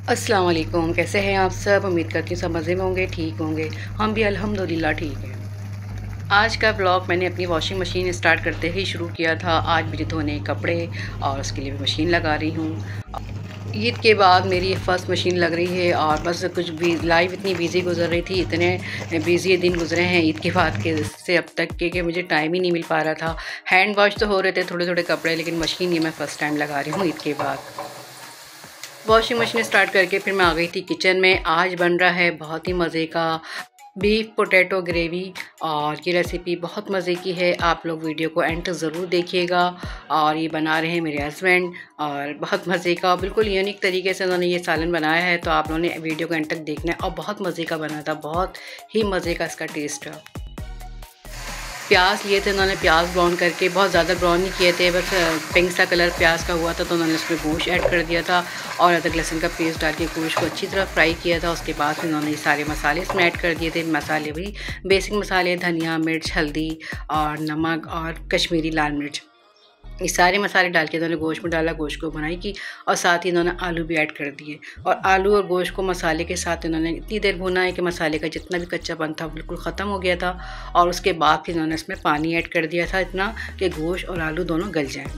अस्सलाम वालेकुम। कैसे हैं आप सब? उम्मीद करती हूँ सब मज़े में होंगे, ठीक होंगे। हम भी अल्हम्दुलिल्लाह ठीक हैं। आज का व्लॉग मैंने अपनी वॉशिंग मशीन स्टार्ट करते ही शुरू किया था। आज मुझे धोने कपड़े और उसके लिए भी मशीन लगा रही हूँ। ईद के बाद मेरी फ़र्स्ट मशीन लग रही है और बस कुछ भी लाइफ इतनी बिज़ी गुजर रही थी, इतने बिज़ी दिन गुजरे हैं ईद के बाद के से अब तक के कि मुझे टाइम ही नहीं मिल पा रहा था। हैंड वॉश तो हो रहे थे थोड़े-थोड़े कपड़े, लेकिन मशीन ये मैं फ़र्स्ट टाइम लगा रही हूँ ईद के बाद। वॉशिंग मशीन स्टार्ट करके फिर मैं आ गई थी किचन में। आज बन रहा है बहुत ही मज़े का बीफ पोटैटो ग्रेवी और ये रेसिपी बहुत मज़े की है। आप लोग वीडियो को एंड तक ज़रूर देखिएगा। और ये बना रहे हैं मेरे हस्बैंड और बहुत मज़े का बिल्कुल यूनिक तरीके से उन्होंने ये सालन बनाया है, तो आप लोगों ने वीडियो को एंड तक देखना है। और बहुत मज़े का बना था, बहुत ही मज़े का इसका टेस्ट है। प्याज लिए थे उन्होंने, प्याज ब्राउन करके, बहुत ज़्यादा ब्राउन नहीं किए थे, बस पिंक सा कलर प्याज का हुआ था, तो उन्होंने उसमें गोश्त ऐड कर दिया था और अदरक लहसुन का पेस्ट डाल के गोश्त को अच्छी तरह फ्राई किया था। उसके बाद फिर उन्होंने ये सारे मसाले इसमें ऐड कर दिए थे। मसाले भी बेसिक मसाले, धनिया, मिर्च, हल्दी और नमक और कश्मीरी लाल मिर्च, ये सारे मसाले डाल के इन्होंने गोश्त में डाला, गोश्त को बनाई की और साथ ही इन्होंने आलू भी ऐड कर दिए। और आलू और गोश्त को मसाले के साथ इन्होंने इतनी देर भुना है कि मसाले का जितना भी कच्चापन था बिल्कुल ख़त्म हो गया था। और उसके बाद फिर इन्होंने इसमें पानी ऐड कर दिया था इतना कि गोश्त और आलू दोनों गल जाएँ।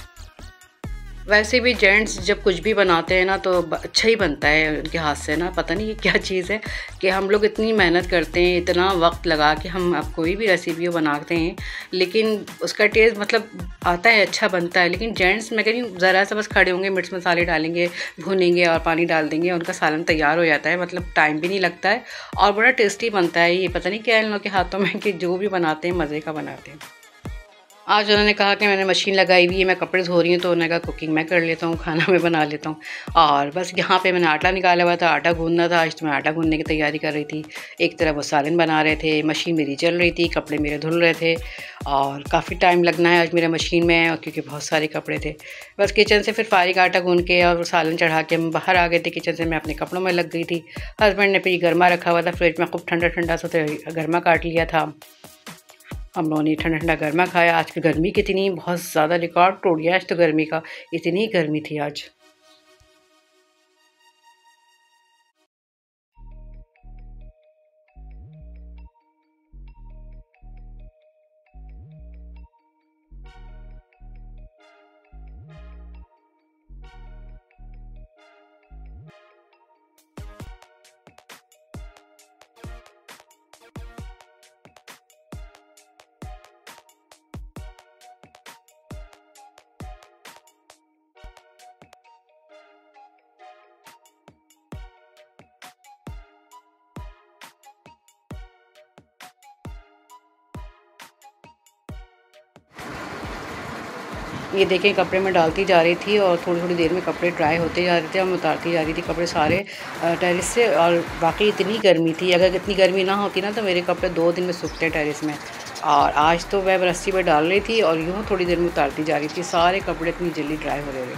वैसे भी जेंट्स जब कुछ भी बनाते हैं ना तो अच्छा ही बनता है उनके हाथ से ना। पता नहीं ये क्या चीज़ है कि हम लोग इतनी मेहनत करते हैं, इतना वक्त लगा के हम अब कोई भी रेसिपी बनाते हैं, लेकिन उसका टेस्ट मतलब आता है, अच्छा बनता है। लेकिन जेंट्स मैं कह रही हूँ ज़रा सा बस खड़े होंगे, मिर्च मसाले डालेंगे, भूनेंगे और पानी डाल देंगे, उनका सालन तैयार हो जाता है। मतलब टाइम भी नहीं लगता है और बड़ा टेस्टी बनता है। ये पता नहीं क्या है इन लोगों के हाथों में कि जो भी बनाते हैं मज़े का बनाते हैं। आज उन्होंने कहा कि मैंने मशीन लगाई हुई है, मैं कपड़े धो रही हूँ, तो उन्होंने कहा कुकिंग मैं कर लेता हूँ, खाना मैं बना लेता हूँ। और बस यहाँ पे मैंने आटा निकाला हुआ था, आटा गूँधना था। आज तो मैं आटा गूँधने की तैयारी कर रही थी। एक तरफ वो सालन बना रहे थे, मशीन मेरी चल रही थी, कपड़े मेरे धुल रहे थे और काफ़ी टाइम लगना है आज मेरा मशीन में, और क्योंकि बहुत सारे कपड़े थे। बस किचन से फिर फारिग आटा गूँध के और सालन चढ़ा के हम बाहर आ गए थे किचन से। मैं अपने कपड़ों में लग गई थी। हस्बैंड ने फिर गर्मा रखा हुआ था फ्रिज में, खूब ठंडा ठंडा सा गर्मा काट लिया था। हम लोगों ने ठंडा ठंडा गर्मा खाया। आज की गर्मी कितनी, बहुत ज़्यादा रिकॉर्ड तोड़ गया आज तो गर्मी का, इतनी गर्मी थी आज। ये देखें कपड़े में डालती जा रही थी और थोड़ी थोड़ी देर में कपड़े ड्राई होते जा रहे थे और मैं उतारती जा रही थी कपड़े सारे टेरिस से। और वाकई इतनी गर्मी थी, अगर इतनी गर्मी ना होती ना तो मेरे कपड़े 2 दिन में सूखते टेरिस में। और आज तो मैं रस्सी पर डाल रही थी और यूँ थोड़ी देर में उतारती जा रही थी, सारे कपड़े इतनी जल्दी ड्राई हो रहे थे।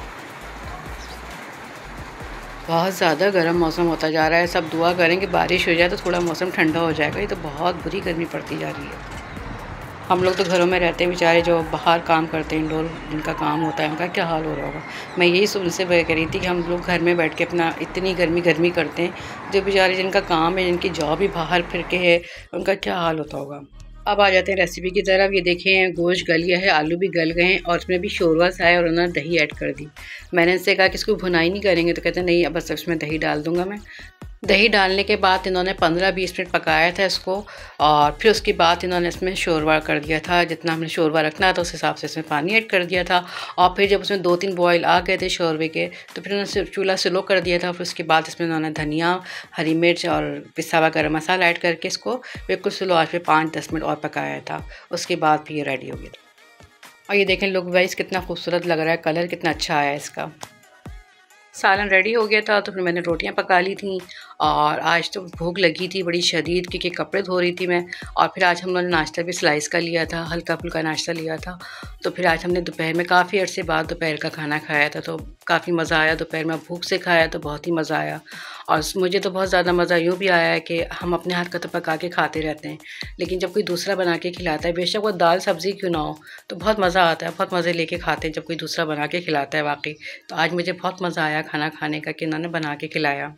बहुत ज़्यादा गर्म मौसम होता जा रहा है। सब दुआ करें कि बारिश हो जाए तो थोड़ा मौसम ठंडा हो जाएगा। ये तो बहुत बुरी गर्मी पड़ती जा रही है। हम लोग तो घरों में रहते हैं, बेचारे जो बाहर काम करते हैं, इंडोर जिनका काम होता है, उनका क्या हाल हो रहा होगा। मैं यही उनसे कह रही थी कि हम लोग घर में बैठ के अपना इतनी गर्मी करते हैं, जो बेचारे जिनका काम है, जिनकी जॉब ही बाहर फिर के है, उनका क्या हाल होता होगा। अब आ जाते हैं रेसिपी की तरफ। ये देखें गोश्त गल गया है, आलू भी गल गए हैं और उसमें भी शोरवा सा है और उन्होंने दही ऐड कर दी। मैंने इनसे कहा कि इसको भुनाई नहीं करेंगे, तो कहते नहीं, अब बस इसमें दही डाल दूँगा मैं। दही डालने के बाद इन्होंने 15-20 मिनट पकाया था इसको और फिर उसके बाद इन्होंने इसमें शोरवा कर दिया था। जितना हमने शोरवा रखना था उस हिसाब से इसमें पानी ऐड कर दिया था। और फिर जब उसमें 2-3 बॉयल आ गए थे शोरवे के, तो फिर उन्होंने चूल्हा स्लो कर दिया था। फिर उसके बाद इसमें उन्होंने धनिया, हरी मिर्च और पिसा हुआ गरम मसाला ऐड करके इसको बिल्कुल स्लो आंच पे 5-10 मिनट और पकाया था। उसके बाद फिर ये रेडी हो गया था। और ये देखें लुक वाइज कितना खूबसूरत लग रहा है, कलर कितना अच्छा आया है इसका। सालन रेडी हो गया था तो फिर मैंने रोटियां पका ली थी। और आज तो भूख लगी थी बड़ी शदीद, क्योंकि कपड़े धो रही थी मैं। और फिर आज हम लोगों ने नाश्ता भी स्लाइस का लिया था, हल्का फुल्का नाश्ता लिया था। तो फिर आज हमने दोपहर में काफ़ी अरसे बाद दोपहर का खाना खाया था, तो काफ़ी मज़ा आया। दोपहर में भूख से खाया तो बहुत ही मज़ा आया। और मुझे तो बहुत ज़्यादा मज़ा यूँ भी आया है कि हम अपने हाथ का तो पका के खाते रहते हैं, लेकिन जब कोई दूसरा बना के खिलाता है, बेशक वो दाल सब्ज़ी क्यों ना हो, तो बहुत मज़ा आता है। बहुत मज़े लेके खाते हैं जब कोई दूसरा बना के खिलाता है वाक़ई। तो आज मुझे बहुत मज़ा आया खाना खाने का कि उन्होंने बना के खिलाया।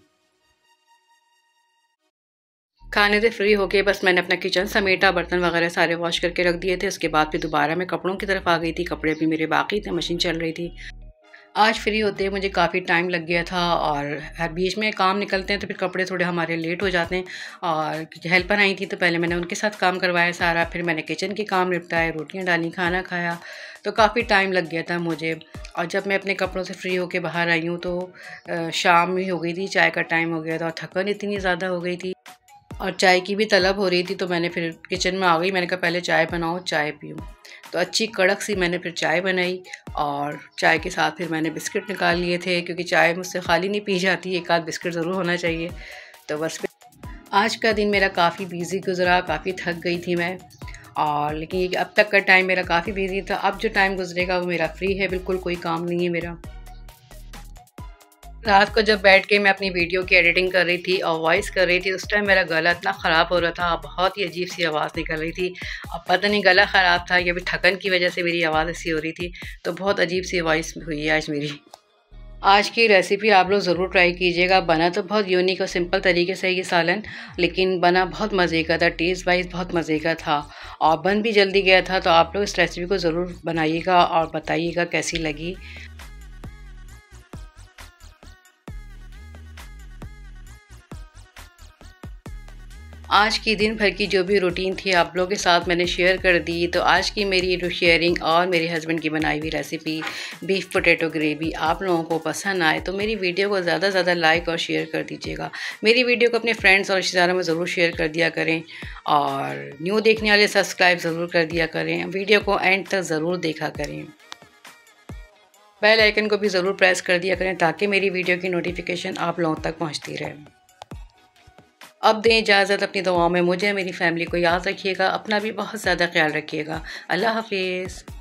खाने से फ्री होके बस मैंने अपना किचन समेटा, बर्तन वगैरह सारे वॉश करके रख दिए थे। उसके बाद फिर दोबारा मैं कपड़ों की तरफ आ गई थी। कपड़े भी मेरे बाकी थे, मशीन चल रही थी। आज फ्री होते मुझे काफ़ी टाइम लग गया था और बीच में काम निकलते हैं तो फिर कपड़े थोड़े हमारे लेट हो जाते हैं। और हेल्पर आई थी तो पहले मैंने उनके साथ काम करवाया सारा, फिर मैंने किचन के काम निपटाए, रोटियां डाली, खाना खाया, तो काफ़ी टाइम लग गया था मुझे। और जब मैं अपने कपड़ों से फ्री होके बाहर आई हूँ तो शाम ही हो गई थी, चाय का टाइम हो गया था और थकान इतनी ज़्यादा हो गई थी और चाय की भी तलब हो रही थी। तो मैंने फिर किचन में आ गई, मैंने कहा पहले चाय बनाओ, चाय पीऊँ। तो अच्छी कड़क सी मैंने फिर चाय बनाई और चाय के साथ फिर मैंने बिस्किट निकाल लिए थे, क्योंकि चाय मुझसे खाली नहीं पी जाती, एक आध बिस्किट ज़रूर होना चाहिए। तो बस फिर आज का दिन मेरा काफ़ी बिज़ी गुज़रा, काफ़ी थक गई थी मैं। और लेकिन अब तक का टाइम मेरा काफ़ी बिज़ी था। अब जो टाइम गुजरेगा वो मेरा फ्री है, बिल्कुल कोई काम नहीं है मेरा। रात को जब बैठ के मैं अपनी वीडियो की एडिटिंग कर रही थी और वॉइस कर रही थी, उस टाइम मेरा गला इतना ख़राब हो रहा था, बहुत ही अजीब सी आवाज़ निकल रही थी। अब पता नहीं गला ख़राब था या फिर थकन की वजह से मेरी आवाज़ ऐसी हो रही थी, तो बहुत अजीब सी वॉइस हुई है आज मेरी। आज की रेसिपी आप लोग ज़रूर ट्राई कीजिएगा। बना तो बहुत यूनिक और सिंपल तरीके से ये सालन, लेकिन बना बहुत मज़े का था, टेस्ट वाइज बहुत मज़े का था और बन भी जल्दी गया था। तो आप लोग इस रेसिपी को ज़रूर बनाइएगा और बताइएगा कैसी लगी। आज की दिन भर की जो भी रूटीन थी आप लोगों के साथ मैंने शेयर कर दी। तो आज की मेरी जो शेयरिंग और मेरे हस्बैंड की बनाई हुई रेसिपी बीफ पोटैटो ग्रेवी आप लोगों को पसंद आए तो मेरी वीडियो को ज़्यादा से ज़्यादा लाइक और शेयर कर दीजिएगा। मेरी वीडियो को अपने फ्रेंड्स और रिश्तेदारों में ज़रूर शेयर कर दिया करें और न्यू देखने वाले सब्सक्राइब ज़रूर कर दिया करें। वीडियो को एंड तक ज़रूर देखा करें। बेल आइकन को भी ज़रूर प्रेस कर दिया करें ताकि मेरी वीडियो की नोटिफिकेशन आप लोगों तक पहुँचती रहे। अब दें इजाज़त, अपनी दुआओं में मुझे मेरी फैमिली को याद रखिएगा, अपना भी बहुत ज़्यादा ख्याल रखिएगा। अल्लाह हाफिज़।